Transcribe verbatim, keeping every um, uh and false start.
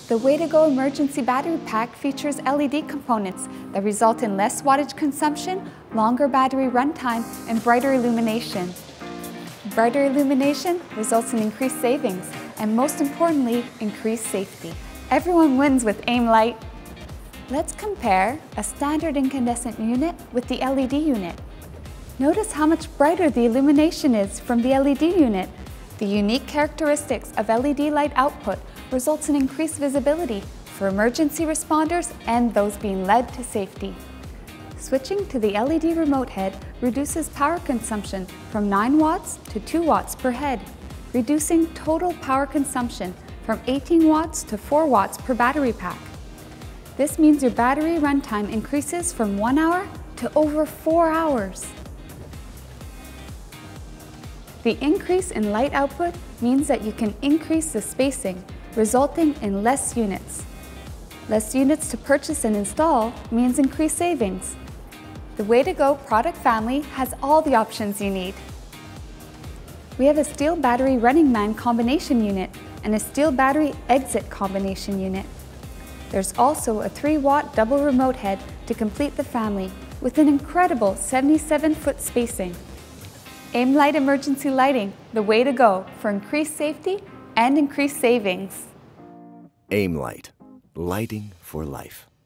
The Way to Go emergency battery pack features L E D components that result in less wattage consumption, longer battery runtime, and brighter illumination. Brighter illumination results in increased savings, and most importantly, increased safety. Everyone wins with AimLite. Let's compare a standard incandescent unit with the L E D unit. Notice how much brighter the illumination is from the L E D unit. The unique characteristics of L E D light output results in increased visibility for emergency responders and those being led to safety. Switching to the L E D remote head reduces power consumption from nine watts to two watts per head, reducing total power consumption from eighteen watts to four watts per battery pack. This means your battery runtime increases from one hour to over four hours. The increase in light output means that you can increase the spacing, resulting in less units. Less units to purchase and install means increased savings. The Way to Go product family has all the options you need. We have a steel battery running man combination unit and a steel battery exit combination unit. There's also a three watt double remote head to complete the family with an incredible seventy-seven foot spacing. AimLite emergency lighting, the way to go for increased safety and increased savings. AimLite, lighting for life.